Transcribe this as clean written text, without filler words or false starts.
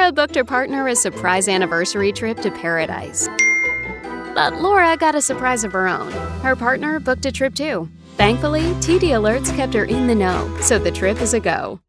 Laura booked her partner a surprise anniversary trip to paradise. But Laura got a surprise of her own. Her partner booked a trip too. Thankfully, TD Alerts kept her in the know, so the trip is a go.